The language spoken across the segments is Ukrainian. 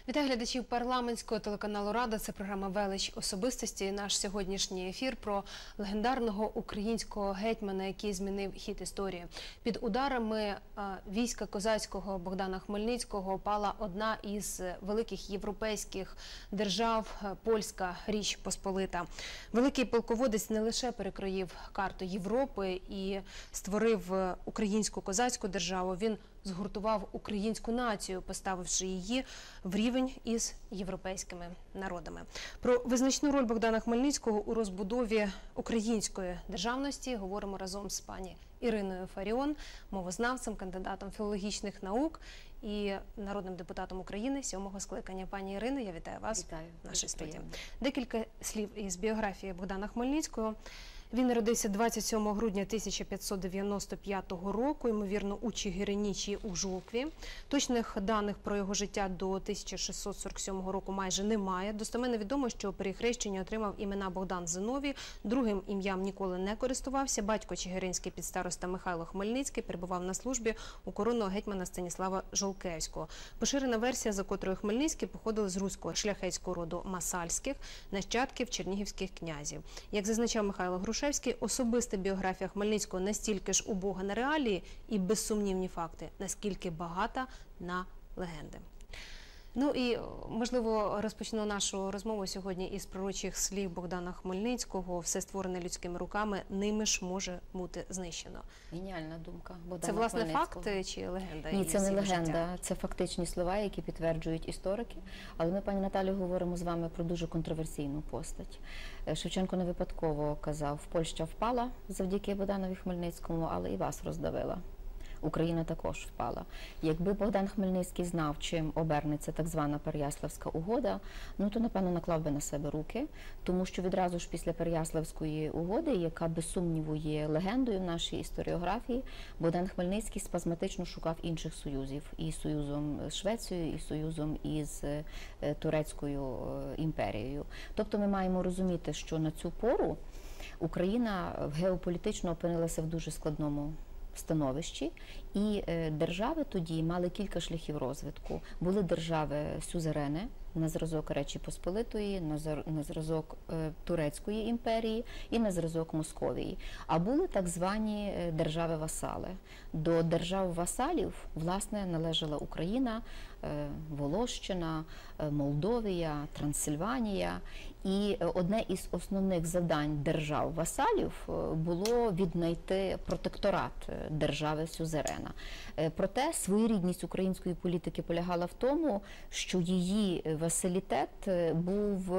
Вітаю глядачів парламентського телеканалу «Рада». Це програма «Велич особистості». І наш сьогоднішній ефір про легендарного українського гетьмана, який змінив хід історії. Під ударами війська козацького Богдана Хмельницького пала одна із великих європейських держав – Польська Річ Посполита. Великий полководець не лише перекроїв карту Європи і створив українську козацьку державу, він згуртував українську націю, поставивши її в рівень із європейськими народами. Про визначну роль Богдана Хмельницького у розбудові української державності говоримо разом з пані Іриною Фаріон, мовознавцем, кандидатом філологічних наук і народним депутатом України 7-го скликання. Пані Ірино, я вітаю вас в нашій студії. Декілька слів із біографії Богдана Хмельницького. Він народився 27 грудня 1595 року, ймовірно, у Чигиринічі у Жукві. Точних даних про його життя до 1647 року майже немає. Достеменно відомо, що при хрещенні отримав імена Богдан Зиновій, другим ім'ям ніколи не користувався. Батько чигиринський підстароста Михайло Хмельницький перебував на службі у коронного гетьмана Станіслава Жолкевського. Поширена версія, за котрою Хмельницький походив з руського шляхетського роду Масальських, нащадків чернігівських князів. Як зазначав Михайло Грушевський, особиста біографія Хмельницького настільки ж убога на реалії і безсумнівні факти, наскільки багата на легенди. Ну і, можливо, розпочну нашу розмову сьогодні із пророчих слів Богдана Хмельницького. Все створене людськими руками, ними ж може бути знищено. Геніальна думка Богдана Це, власне, Хмельницького. факт чи легенда? Ні, це не легенда, це фактичні слова, які підтверджують історики. Але ми, пані Наталю, говоримо з вами про дуже контроверсійну постать. Шевченко не випадково казав, Польща впала завдяки Богданові Хмельницькому, але і вас роздавила. Україна також впала. Якби Богдан Хмельницький знав, чим обернеться так звана Переяславська угода, ну то, напевно, наклав би на себе руки, тому що відразу ж після Переяславської угоди, яка без сумніву є легендою в нашій історіографії, Богдан Хмельницький спазматично шукав інших союзів. І союзом з Швецією, і союзом із Турецькою імперією. Тобто ми маємо розуміти, що на цю пору Україна геополітично опинилася в дуже складному становищі, і держави тоді мали кілька шляхів розвитку. Були держави-сюзерени, на зразок Речі Посполитої, на зразок Турецької імперії і на зразок Московії. А були так звані держави-васали. До держав-васалів, власне, належала Україна, Волощина, Молдовія, Трансильванія. І одне із основних завдань держав-васалів було віднайти протекторат держави-сюзерена. Проте своєрідність української політики полягала в тому, що її васалітет був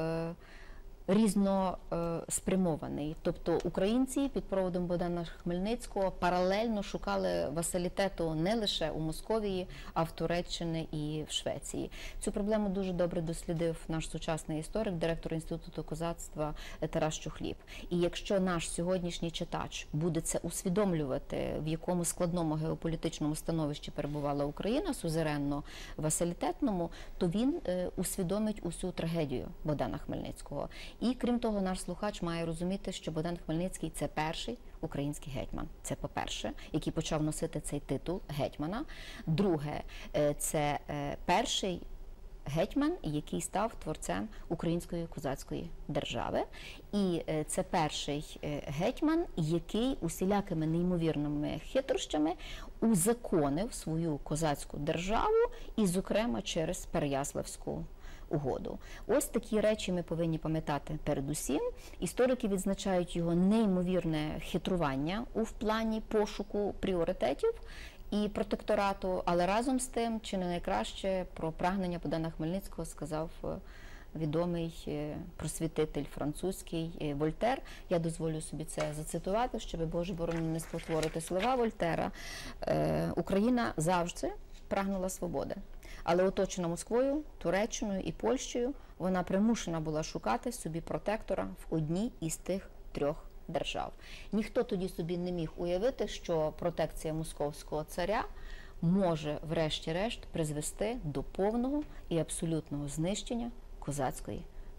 різноспрямований. Тобто українці під проводом Богдана Хмельницького паралельно шукали васалітету не лише у Московії, а в Туреччині і в Швеції. Цю проблему дуже добре дослідив наш сучасний історик, директор Інституту козацтва Тарас Чухліб. І якщо наш сьогоднішній читач буде це усвідомлювати, в якому складному геополітичному становищі перебувала Україна, сузеренно-васалітетному, то він усвідомить усю трагедію Богдана Хмельницького. І, крім того, наш слухач має розуміти, що Богдан Хмельницький – це перший український гетьман. Це, по-перше, який почав носити цей титул гетьмана. Друге, це перший гетьман, який став творцем української козацької держави. І це перший гетьман, який усілякими неймовірними хитрощами узаконив свою козацьку державу і, зокрема, через Переяславську угоду. Ось такі речі ми повинні пам'ятати передусім. Історики відзначають його неймовірне хитрування у плані пошуку пріоритетів і протекторату, але разом з тим, чи не найкраще про прагнення Богдана Хмельницького сказав відомий просвітитель французький Вольтер. Я дозволю собі це зацитувати, щоб, Боже борони, не спотворити слова Вольтера. Україна завжди прагнула свободи. Але оточена Москвою, Туреччиною і Польщею, вона примушена була шукати собі протектора в одній із тих трьох держав. Ніхто тоді собі не міг уявити, що протекція московського царя може врешті-решт призвести до повного і абсолютного знищення козацької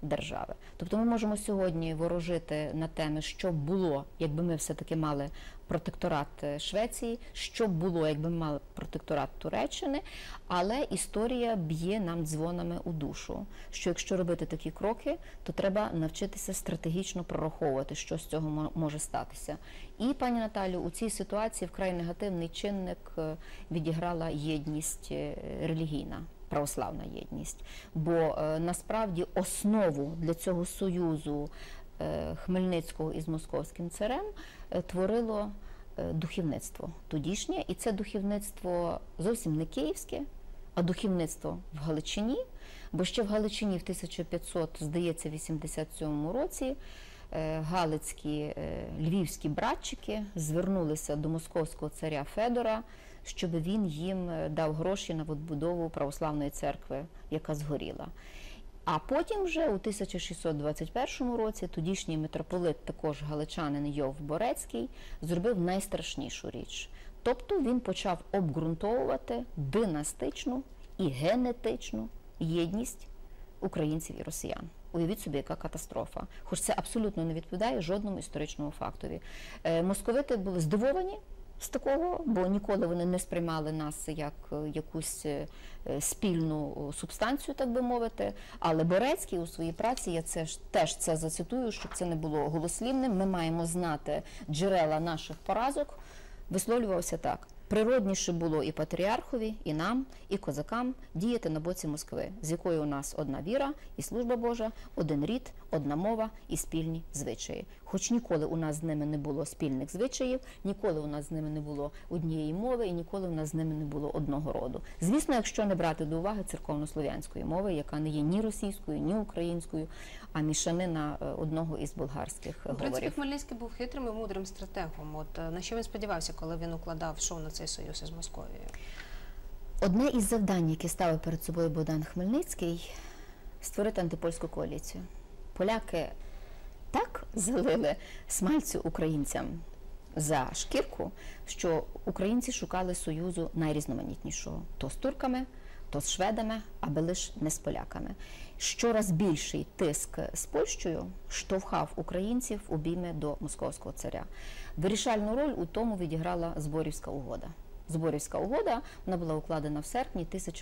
держави. Тобто ми можемо сьогодні ворожити на теми, що б було, якби ми все-таки мали протекторат Швеції, що б було, якби ми мали протекторат Туреччини, але історія б'є нам дзвонами у душу, що якщо робити такі кроки, то треба навчитися стратегічно прораховувати, що з цього може статися. І, пані Наталю, у цій ситуації вкрай негативний чинник відіграла єдність релігійна, православна єдність. Бо насправді основу для цього союзу Хмельницького із Московським царем творило духовництво тодішнє, і це духовництво зовсім не київське, а духовництво в Галичині, бо ще в Галичині в 1587 році галицькі, львівські братчики звернулися до московського царя Федора, щоб він їм дав гроші на відбудову православної церкви, яка згоріла. А потім вже у 1621 році тодішній митрополит, також галичанин Йов Борецький, зробив найстрашнішу річ. Тобто він почав обґрунтовувати династичну і генетичну єдність українців і росіян. Уявіть собі, яка катастрофа. Хоч це абсолютно не відповідає жодному історичному фактові. Московити були здивовані з такого, бо ніколи вони не сприймали нас як якусь спільну субстанцію, так би мовити. Але Борецький у своїй праці, я теж це зацитую, щоб це не було голослівним, ми маємо знати джерела наших поразок, висловлювався так. Природніше було і патріархові, і нам, і козакам діяти на боці Москви, з якою у нас одна віра і служба Божа, один рід, одна мова і спільні звичаї. Хоч ніколи у нас з ними не було спільних звичаїв, ніколи у нас з ними не було однієї мови і ніколи у нас з ними не було одного роду. Звісно, якщо не брати до уваги церковнослов'янської мови, яка не є ні російською, ні українською, а мішанина одного із болгарських говорів. В принципі, Хмельницький був хитрим і мудрим стратегом. От на що він сподівався, коли він йшов на цей союз із Московією? Одне із завдань, яке ставив перед собою Богдан Хмельницький – створити антипольську коаліцію. Поляки так залили смальцю українцям за шкірку, що українці шукали союзу найрізноманітнішого. То з турками, то з шведами, аби лише не з поляками. Щораз більший тиск з Польщею штовхав українців у обійми до московського царя. Вирішальну роль у тому відіграла Зборівська угода. Зборівська угода, вона була укладена в серпні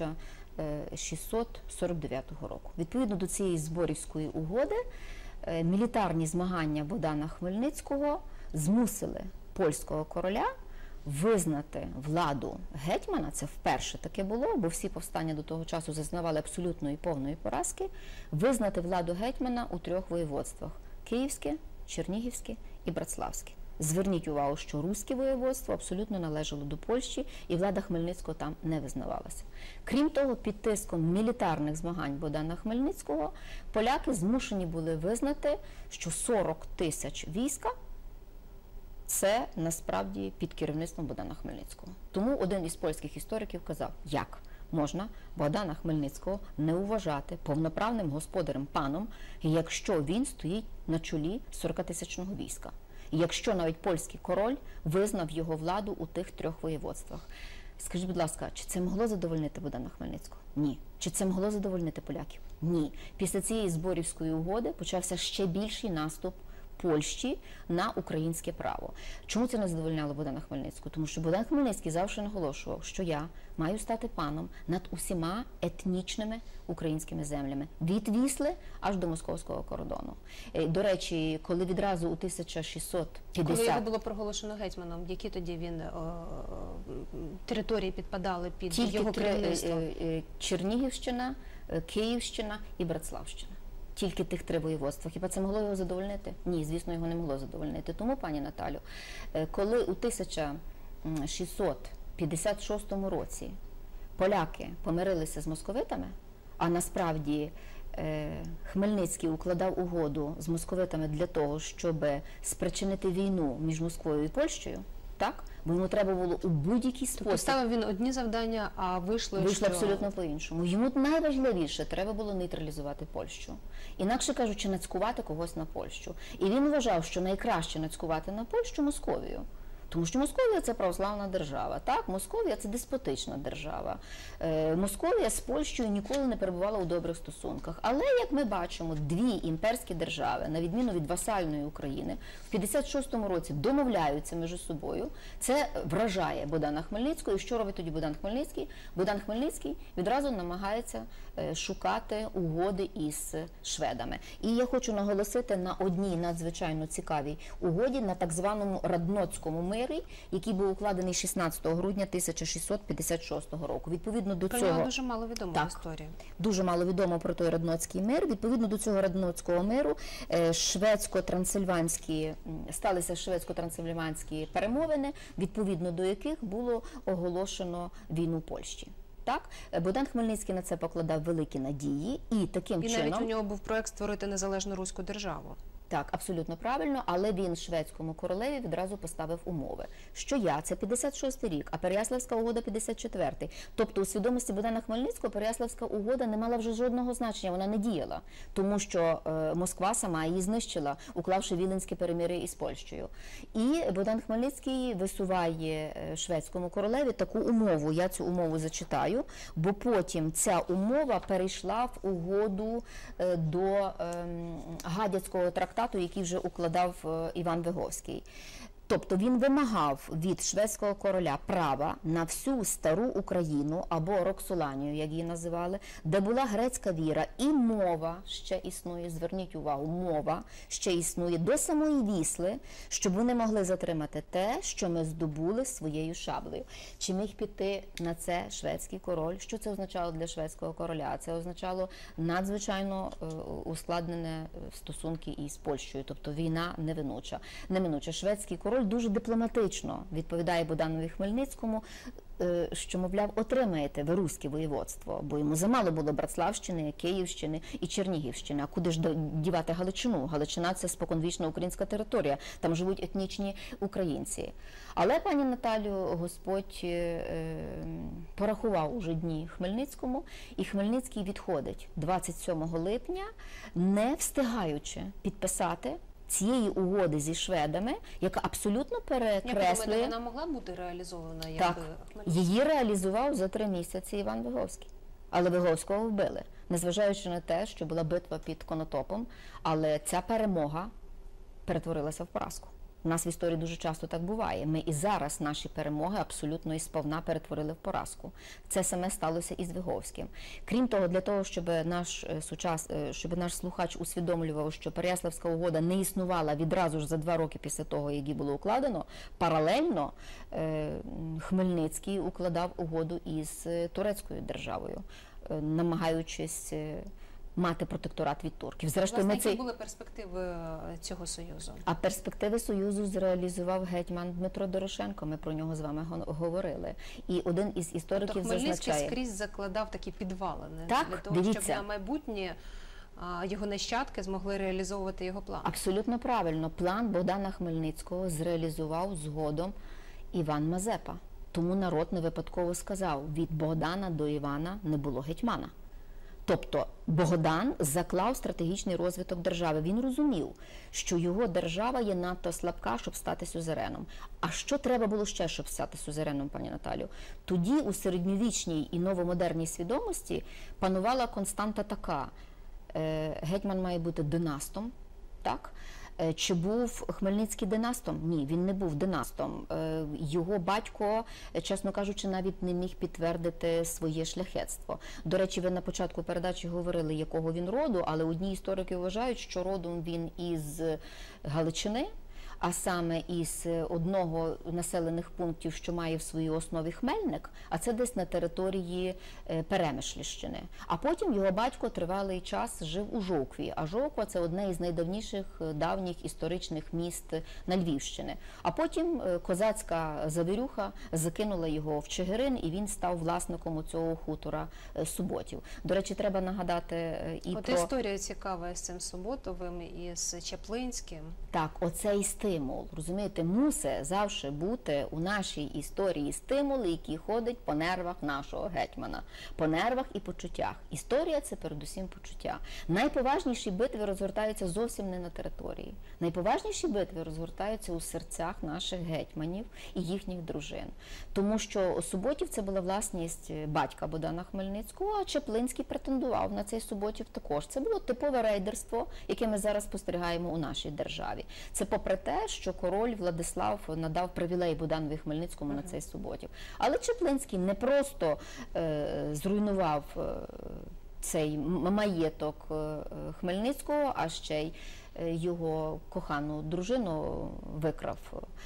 1649 року. Відповідно до цієї Зборівської угоди, мілітарні змагання Богдана Хмельницького змусили польського короля визнати владу гетьмана, це вперше таке було, бо всі повстання до того часу зазнавали абсолютної повної поразки, визнати владу гетьмана у 3 воєводствах – Київське, Чернігівське і Братславське. Зверніть увагу, що Руське воєводство абсолютно належало до Польщі, і влада Хмельницького там не визнавалася. Крім того, під тиском мілітарних змагань Богдана Хмельницького поляки змушені були визнати, що 40 тисяч війська – це насправді під керівництвом Богдана Хмельницького. Тому один із польських істориків казав, як можна Богдана Хмельницького не вважати повноправним господарем паном, якщо він стоїть на чолі 40-тисячного війська. Якщо навіть польський король визнав його владу у тих 3 воєводствах. Скажіть, будь ласка, чи це могло задовольнити Богдана Хмельницького? Ні. Чи це могло задовольнити поляків? Ні. Після цієї Зборівської угоди почався ще більший наступ Польщі на українське право. Чому це не задовольняло Богдана Хмельницького? Тому що Богдан Хмельницький завжди наголошував, що я маю стати паном над усіма етнічними українськими землями. Від Вісли аж до московського кордону. До речі, коли відразу у 1650... Коли його було проголошено гетьманом, які тоді він території підпадали під його керівництво? Чернігівщина, Київщина і Братславщина. Тільки тих 3 воєводства. Хіба це могло його задовольнити? Ні, звісно, його не могло задовольнити. Тому, пані Наталю, коли у 1656 році поляки помирилися з московитами, а насправді Хмельницький укладав угоду з московитами для того, щоб спричинити війну між Москвою і Польщею, так? Бо йому треба було у будь-який спосіб. Поставив він одні завдання, а вийшло абсолютно по-іншому. Йому найважливіше треба було нейтралізувати Польщу. Інакше кажучи, нацькувати когось на Польщу. І він вважав, що найкраще нацькувати на Польщу Московію. Тому що Московія – це православна держава, так? Московія – це деспотична держава. Московія з Польщею ніколи не перебувала у добрих стосунках. Але, як ми бачимо, дві імперські держави, на відміну від васальної України, в 56-му році домовляються між собою. Це вражає Богдана Хмельницького. І що робить тоді Богдан Хмельницький? Богдан Хмельницький відразу намагається шукати угоди із шведами. І я хочу наголосити на одній надзвичайно цікавій угоді, на так званому Радноцькому мирі, який був укладений 16 грудня 1656 року. Відповідно до Про цього... нього дуже мало відомо в історії. Дуже мало відомо про той Радноцький мир. Відповідно до цього Радноцького миру сталися шведсько-трансильванські перемовини, відповідно до яких було оголошено війну Польщі. Так, Богдан Хмельницький на це покладав великі надії і таким чином... І навіть у нього був проект створити незалежну руську державу. Так, абсолютно правильно, але він шведському королеві відразу поставив умови. Що це 56-й рік, а Переяславська угода 54-й. Тобто у свідомості Богдана Хмельницького Переяславська угода не мала вже жодного значення, вона не діяла, тому що Москва сама її знищила, уклавши Віленське перемир'я із Польщею. І Богдан Хмельницький висуває шведському королеві таку умову, я цю умову зачитаю, бо потім ця умова перейшла в угоду до Гадяцького трактату, який вже укладав Іван Виговський. Тобто він вимагав від шведського короля права на всю стару Україну, або Роксоланію, як її називали, де була грецька віра, і мова ще існує, зверніть увагу, мова ще існує до самої Вісли, щоб вони могли затримати те, що ми здобули своєю шаблею. Чи міг піти на це шведський король? Що це означало для шведського короля? Це означало надзвичайно ускладнені стосунки із Польщею, тобто війна неминуча. Шведський король дуже дипломатично відповідає Богданові Хмельницькому, що, мовляв, отримаєте ви руське воєводство, бо йому замало було Братславщини, Київщини і Чернігівщини. А куди ж дівати Галичину? Галичина – це споконвічна українська територія, там живуть етнічні українці. Але, пані Наталю, Господь порахував уже дні Хмельницькому, і Хмельницький відходить 27 липня, не встигаючи підписати цієї угоди зі шведами, яка абсолютно перекреслює... Вона могла бути реалізована, як Так, Хмельницький? її реалізував за 3 місяці Іван Виговський. Але Виговського вбили, незважаючи на те, що була битва під Конотопом, але ця перемога перетворилася в поразку. У нас в історії дуже часто так буває. Ми і зараз наші перемоги абсолютно і сповна перетворили в поразку. Це саме сталося і з Виговським. Крім того, для того, щоб наш слухач усвідомлював, що Переяславська угода не існувала відразу ж за 2 роки після того, як її було укладено, паралельно Хмельницький укладав угоду із турецькою державою, намагаючись мати протекторат від турків. Зрештою, які були перспективи цього союзу? А перспективи союзу зреалізував гетьман Дмитро Дорошенко, ми про нього з вами говорили. І один із істориків Хмельницький зазначає... скрізь закладав такі підвалини Так, для того, дивіться. щоб на майбутнє його нащадки змогли реалізовувати його план. Абсолютно правильно. План Богдана Хмельницького зреалізував згодом Іван Мазепа. Тому народ не випадково сказав, від Богдана до Івана не було гетьмана. Тобто Богдан заклав стратегічний розвиток держави. Він розумів, що його держава є надто слабка, щоб стати сюзереном. А що треба було ще, щоб стати сюзереном, пані Наталю? Тоді у середньовічній і новомодерній свідомості панувала константа така. Гетьман має бути династом, так? Чи був Хмельницький династом? Ні, він не був династом. Його батько, чесно кажучи, навіть не міг підтвердити своє шляхетство. До речі, ви на початку передачі говорили, якого він роду, але одні історики вважають, що родом він із Галичини, а саме із одного з населених пунктів, що має в своїй основі Хмельник, а це десь на території Перемишльщини. А потім його батько тривалий час жив у Жовкві, а Жовква – це одне із найдавніших давніх історичних міст на Львівщині. А потім козацька завірюха закинула його в Чигирин, і він став власником цього хутора Суботів. До речі, треба нагадати і От історія цікава з цим Суботовим і з Чаплинським. Так, оцей стиль. стимул. Розумієте, мусить завжди бути у нашій історії стимул, який ходить по нервах нашого гетьмана, по нервах і почуттях. Історія – це передусім почуття. Найповажніші битви розгортаються зовсім не на території. Найповажніші битви розгортаються у серцях наших гетьманів і їхніх дружин. Тому що Суботів – це була власність батька Богдана Хмельницького, а Чаплинський претендував на цей Суботів також. Це було типове рейдерство, яке ми зараз спостерігаємо у нашій державі. Це попри те, що король Владислав надав привілей Богданові Хмельницькому на цей Суботів. Але Чаплинський не просто зруйнував цей маєток Хмельницького, а ще й його кохану дружину викрав.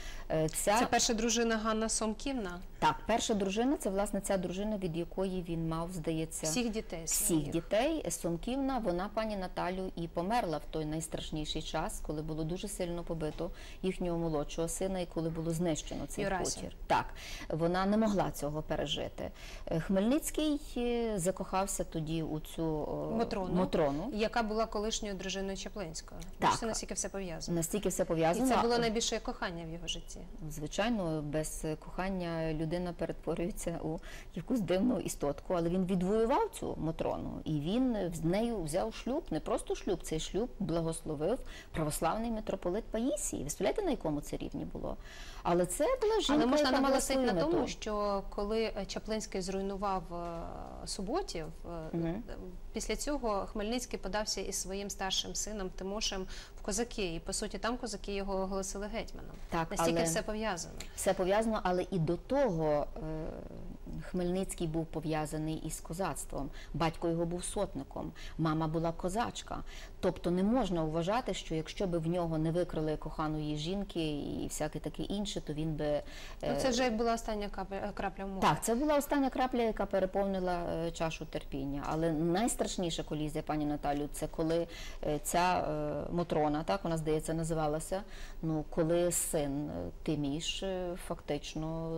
Це перша дружина Ганна Сомківна? Так, перша дружина – це, власне, ця дружина, від якої він мав, здається, всіх дітей. Всіх дітей. Сомківна, вона, пані Наталю, і померла в той найстрашніший час, коли було дуже сильно побито їхнього молодшого сина і коли було знищено цей хутір. Так, вона не могла цього пережити. Хмельницький закохався тоді у цю Мотрону. Яка була колишньою дружиною Чаплинського. Так. Це настільки все пов'язано. Настільки все пов'язано. І це було найбільше кохання в його житті. Звичайно, без кохання людина перетворюється у якусь дивну істотку, але він відвоював цю Мотрону, і він з нею взяв шлюб, не просто шлюб, цей шлюб благословив православний митрополит Паїсій. Ви представляєте, на якому це рівні було? Але це була жінка, але можна яка мала наголосити свою на тому, мету. що коли Чаплинський зруйнував Суботів, після цього Хмельницький подався із своїм старшим сином Тимошем в козаки, і по суті там козаки його оголосили гетьманом. Так, настільки все пов'язано. Все пов'язано, але і до того Хмельницький був пов'язаний із козацтвом. Батько його був сотником, мама була козачка. Тобто не можна вважати, що якщо б в нього не викрили коханої жінки і всяке таке інше, то він би... Це вже як була остання крапля в морі. Так, це була остання крапля, яка переповнила чашу терпіння. Але найстрашніша колізія, пані Наталю, це коли ця Мотрона, так вона, здається, називалася, коли син Тиміш фактично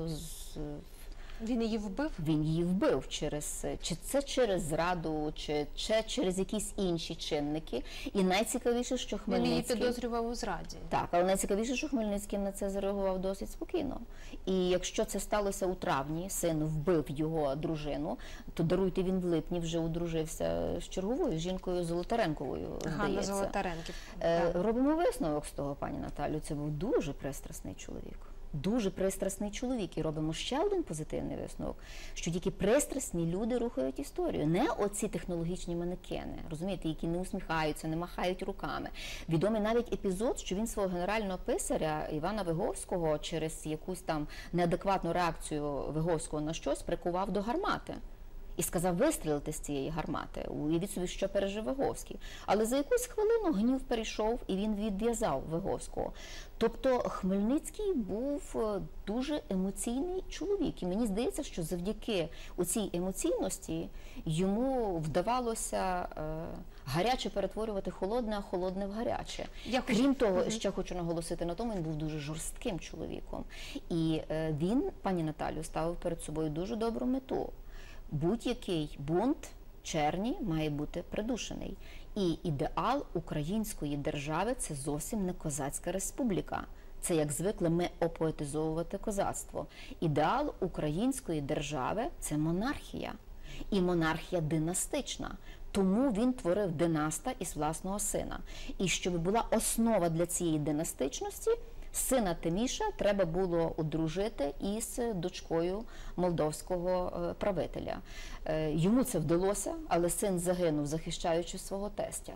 Він її вбив? Він її вбив чи це через зраду, чи через якісь інші чинники. І найцікавіше, що Хмельницький... Він її підозрював у зраді. Так, але найцікавіше, що Хмельницький на це зареагував досить спокійно. І якщо це сталося у травні, син вбив його дружину, то, даруйте, він в липні вже одружився з черговою жінкою Золотаренковою, здається. Ганна Золотаренків. Робимо висновок з того, пані Наталю, це був дуже пристрасний чоловік. Дуже пристрасний чоловік. І робимо ще один позитивний висновок, що тільки пристрасні люди рухають історію. Не оці технологічні манекени, розумієте, які не усміхаються, не махають руками. Відомий навіть епізод, що він свого генерального писаря Івана Виговського через якусь там неадекватну реакцію Виговського на щось прикував до гармати. І сказав вистрілити з цієї гармати. Уявіть собі, що пережив Виговський. Але за якусь хвилину гнів перейшов, і він відв'язав Виговського. Тобто Хмельницький був дуже емоційний чоловік. І мені здається, що завдяки оцій емоційності йому вдавалося гаряче перетворювати холодне, а холодне в гаряче. Крім того, ще хочу наголосити на тому, він був дуже жорстким чоловіком. І він, пані Наталю, ставив перед собою дуже добру мету. Будь-який бунт черні має бути придушений. І ідеал української держави – це зовсім не козацька республіка. Це, як звикли ми опоетизовувати козацтво. Ідеал української держави – це монархія. І монархія династична. Тому він творив династа із власного сина. І щоб була основа для цієї династичності, сина Тиміша треба було одружити із дочкою молдовського правителя. Йому це вдалося, але син загинув, захищаючи свого тестя.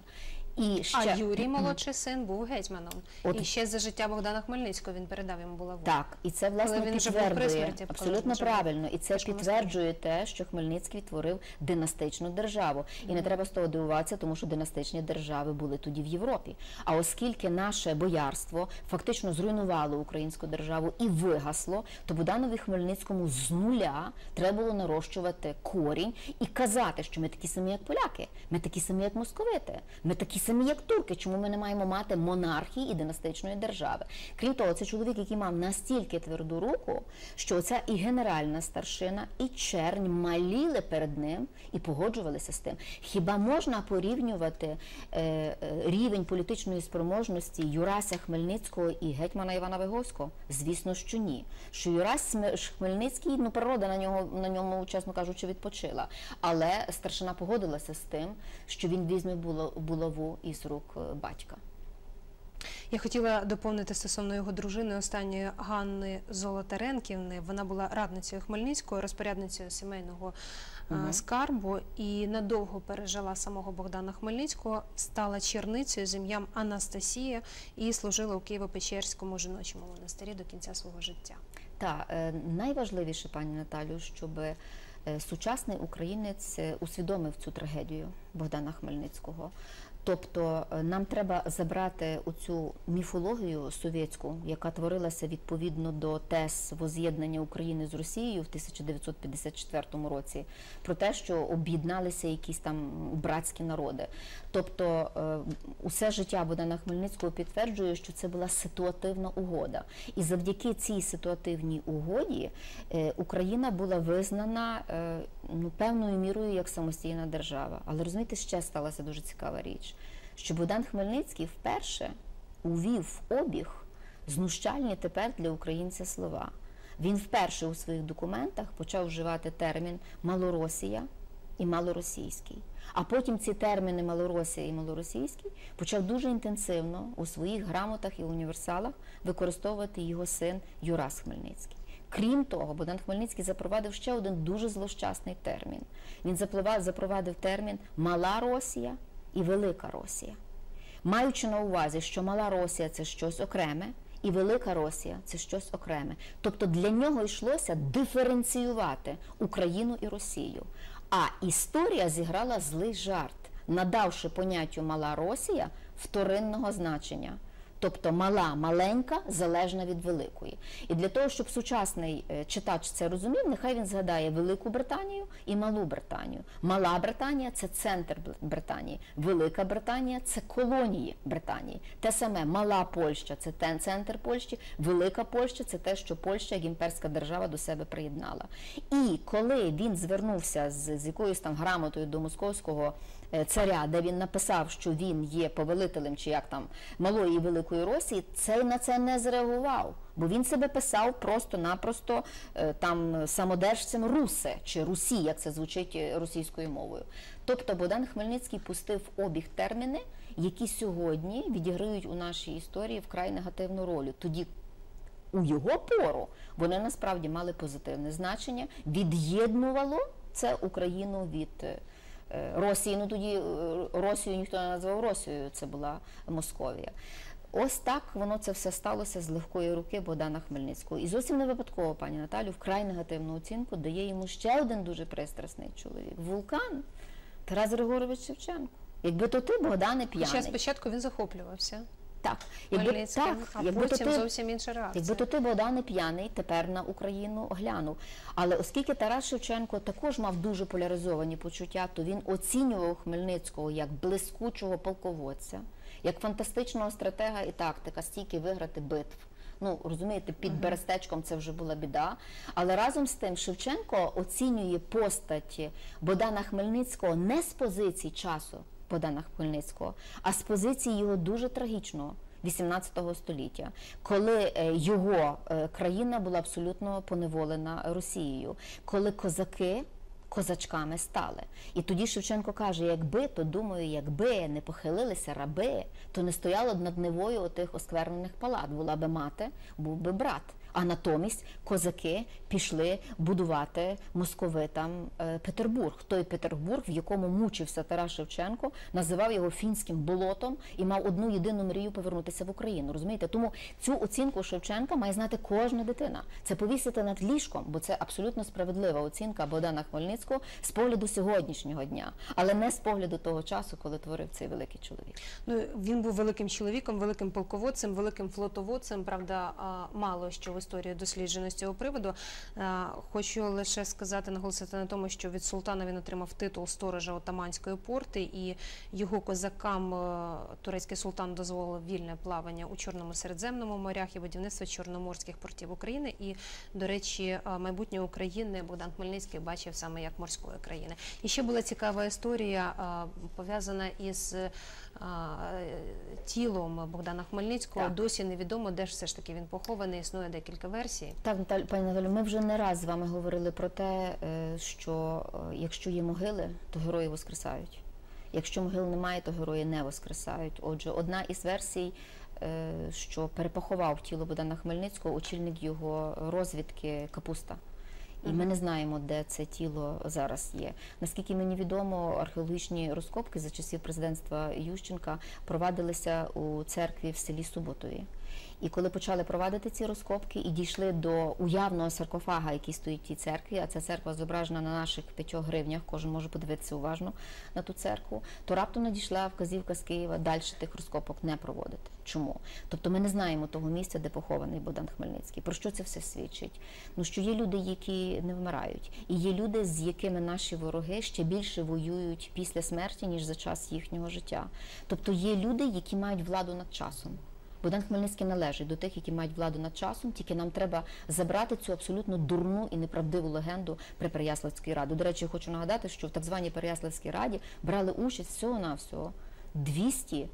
А Юрій, молодший син, був гетьманом. І ще за життя Богдана Хмельницького він передав йому булаву. Так, і це, власне, підтверджує, абсолютно правильно, і це підтверджує те, що Хмельницький творив династичну державу. І не треба з того дивуватися, тому що династичні держави були тоді в Європі. А оскільки наше боярство фактично зруйнувало українську державу і вигасло, то Богданові Хмельницькому з нуля треба було нарощувати корінь і казати, що ми такі самі, як поляки, ми такі самі, як московити, ми такі самі як турки, чому ми не маємо мати монархії і династичної держави. Крім того, це чоловік, який мав настільки тверду руку, що оця і генеральна старшина, і чернь маліли перед ним і погоджувалися з тим. Хіба можна порівнювати рівень політичної спроможності Юрася Хмельницького і гетьмана Івана Виговського? Звісно, що ні. Що Юрась Хмельницький, природа на ньому, чесно кажучи, відпочила. Але старшина погодилася з тим, що він візьме булаву із рук батька. Я хотіла доповнити стосовно його дружини останньої Ганни Золотаренківни. Вона була радницею Хмельницького, розпорядницею сімейного скарбу і надовго пережила самого Богдана Хмельницького, стала черницею з ім'ям Анастасія і служила у Києво-Печерському жіночому монастирі до кінця свого життя. Так, найважливіше, пані Наталю, щоб сучасний українець усвідомив цю трагедію Богдана Хмельницького. Тобто нам треба забрати оцю міфологію совєтську, яка творилася відповідно до тез возз'єднання України з Росією в 1954 році, про те, що об'єдналися якісь там братські народи. Тобто усе життя Богдана Хмельницького підтверджує, що це була ситуативна угода. І завдяки цій ситуативній угоді Україна була визнана певною мірою як самостійна держава. Але розумієте, ще сталася дуже цікава річ, що Богдан Хмельницький вперше увів в обіг знущальні тепер для українця слова. Він вперше у своїх документах почав вживати термін «малоросія» і «малоросійський». А потім ці терміни «малоросія» і «малоросійський» почав дуже інтенсивно у своїх грамотах і універсалах використовувати його син Юрас Хмельницький. Крім того, Богдан Хмельницький запровадив ще один дуже злощасний термін. Він запровадив термін «мала Росія» і «велика Росія». Маючи на увазі, що мала Росія – це щось окреме, і велика Росія – це щось окреме. Тобто для нього йшлося диференціювати Україну і Росію. А історія зіграла злий жарт, надавши поняттю «мала Росія» вторинного значення. Тобто мала, маленька, залежна від великої. І для того, щоб сучасний читач це розумів, нехай він згадає Велику Британію і Малу Британію. Мала Британія – це центр Британії. Велика Британія – це колонії Британії. Те саме Мала Польща – це центр Польщі, Велика Польща – це те, що Польща як імперська держава до себе приєднала. І коли він звернувся з якоюсь там грамотою до московського царя, де він написав, що він є повелителем, чи як там, Малої і Великої Росії, цей на це не зреагував, бо він себе писав просто-напросто там самодержцем Русе, чи Русі, як це звучить російською мовою. Тобто Богдан Хмельницький пустив в обіг терміни, які сьогодні відіграють у нашій історії вкрай негативну роль. Тоді у його пору вони насправді мали позитивне значення, від'єднувало це Україну від Росії. Ну тоді Росію ніхто не назвав Росією, це була Московія. Ось так воно це все сталося з легкої руки Богдана Хмельницького. І зовсім не випадково, пані Наталю, вкрай негативну оцінку дає йому ще один дуже пристрасний чоловік. Вулкан Тарас Григорович Шевченко. Якби то ти, Богдане, п'яний. Хоча спочатку він захоплювався. Так, а потім зовсім інша реакція. Якби то ти, Богдане, п'яний, тепер на Україну глянув. Але оскільки Тарас Шевченко також мав дуже поляризовані почуття, то він оцінював Хмельницького як блискучого полководця, як фантастичного стратега і тактика, стільки виграти битв. Ну, розумієте, під Берестечком це вже була біда. Але разом з тим Шевченко оцінює постать Богдана Хмельницького не з позиції часу Богдана Хмельницького, а з позиції його дуже трагічного 18 століття, коли його країна була абсолютно поневолена Росією, коли козаки козачками стали. І тоді Шевченко каже, якби не похилилися раби, то не стояло б над Невою отих осквернених палат. Була би мати, був би брат. А натомість козаки пішли будувати московитам Петербург. Той Петербург, в якому мучився Тарас Шевченко, називав його фінським болотом і мав одну єдину мрію повернутися в Україну. Розумієте? Тому цю оцінку Шевченка має знати кожна дитина. Це повісити над ліжком, бо це абсолютно справедлива оцінка Богдана Хмельницького з погляду сьогоднішнього дня, але не з погляду того часу, коли творив цей великий чоловік. Ну, він був великим чоловіком, великим полководцем, великим флотоводцем, правда, мало що історію досліджено з цього приводу. Хочу лише сказати, наголосити на тому, що від султана він отримав титул сторожа Отаманської порти, і його козакам турецький султан дозволив вільне плавання у Чорному, Середземному морях і будівництво чорноморських портів України. І, до речі, майбутнє України Богдан Хмельницький бачив саме як морської країни. І ще була цікава історія, пов'язана із тілом Богдана Хмельницького. Так. Досі невідомо, де ж все ж таки він похований, існує декілька версій. Так, пані Наталю, ми вже не раз з вами говорили про те, що якщо є могили, то герої воскресають. Якщо могил немає, то герої не воскресають. Отже, одна із версій, що перепоховав тіло Богдана Хмельницького очільник його розвідки Капуста. І ми не знаємо, де це тіло зараз є. Наскільки мені відомо, археологічні розкопки за часів президентства Ющенка провадилися у церкві в селі Суботові. І коли почали провадити ці розкопки і дійшли до уявного саркофага, який стоїть в тій церкві, а ця церква зображена на наших 5 гривнях, кожен може подивитися уважно на ту церкву, то раптом надійшла вказівка з Києва далі тих розкопок не проводити. Чому? Тобто ми не знаємо того місця, де похований Богдан Хмельницький. Про що це все свідчить? Ну, що є люди, які не вмирають. І є люди, з якими наші вороги ще більше воюють після смерті, ніж за час їхнього життя. Тобто є люди, які мають владу над часом. Богдан Хмельницький належить до тих, які мають владу над часом, тільки нам треба забрати цю абсолютно дурну і неправдиву легенду при Переяславській раді. До речі, я хочу нагадати, що в так званій Переяславській раді брали участь всього-навсього 200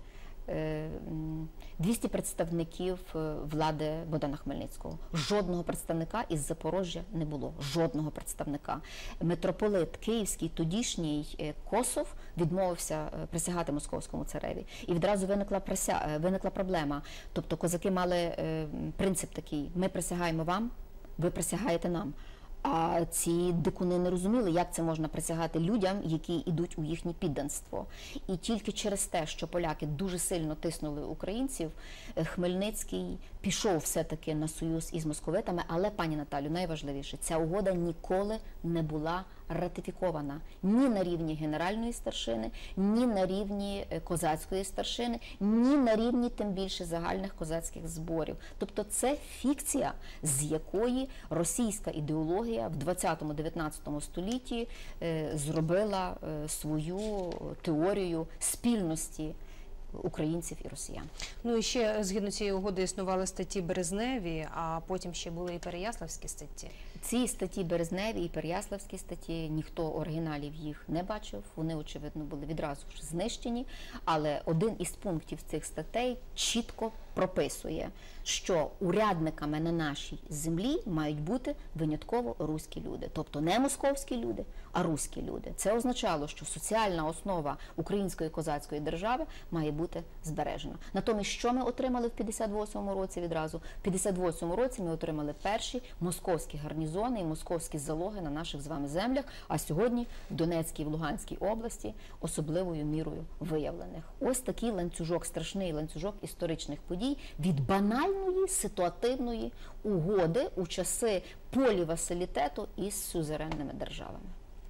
представників влади Богдана Хмельницького. Жодного представника із Запорожжя не було. Жодного представника. Митрополит Київський, тодішній Косов, відмовився присягати московському цареві. І відразу виникла проблема. Тобто козаки мали принцип такий: ми присягаємо вам, ви присягаєте нам. А ці дикуни не розуміли, як це можна присягати людям, які йдуть у їхнє підданство. І тільки через те, що поляки дуже сильно тиснули українців, Хмельницький пішов все-таки на союз із московитами. Але, пані Наталю, найважливіше, ця угода ніколи не була ратифікована ні на рівні генеральної старшини, ні на рівні козацької старшини, ні на рівні, тим більше, загальних козацьких зборів. Тобто це фікція, з якої російська ідеологія в 20-19 столітті зробила свою теорію спільності українців і росіян. Ну і ще, згідно цієї угоди, існували статті Березневі, а потім ще були і Переяславські статті. Ці статті Березневі і Переяславські статті, ніхто оригіналів їх не бачив, вони, очевидно, були відразу ж знищені, але один із пунктів цих статей чітко прописує, що урядниками на нашій землі мають бути винятково руські люди. Тобто не московські люди, а руські люди. Це означало, що соціальна основа української козацької держави має бути збережена. Натомість, що ми отримали в 58-му році відразу? В 58-му році ми отримали перші московські гарнізони і московські залоги на наших з вами землях, а сьогодні в Донецькій і в Луганській області особливою мірою виявлених. Ось такий ланцюжок, страшний ланцюжок історичних подій від банальної ситуативної угоди у часи полівасилітету із сюзеренними державами.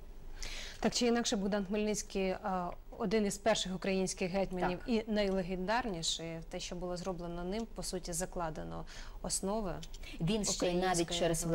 Так чи інакше, Богдан Хмельницький один із перших українських гетьманів і найлегендарніший. Те, що було зроблено ним, по суті, закладено основи. Він ще й навіть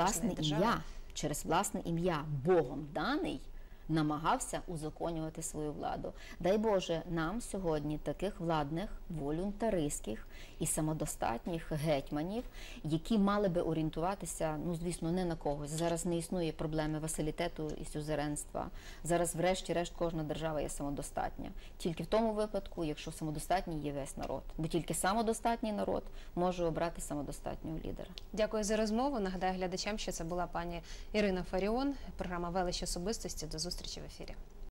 через власне ім'я Богом даний, намагався узаконювати свою владу. Дай Боже нам сьогодні таких владних, волюнтаристських і самодостатніх гетьманів, які мали би орієнтуватися, ну, звісно, не на когось. Зараз не існує проблеми василітету і сюзеренства. Зараз, врешті-решт, кожна держава є самодостатня. Тільки в тому випадку, якщо самодостатній є весь народ. Бо тільки самодостатній народ може обрати самодостатнього лідера. Дякую за розмову. Нагадаю глядачам, що це була пані Ірина Фаріон, програма «Велич особистості». До зустрічі в ефірі.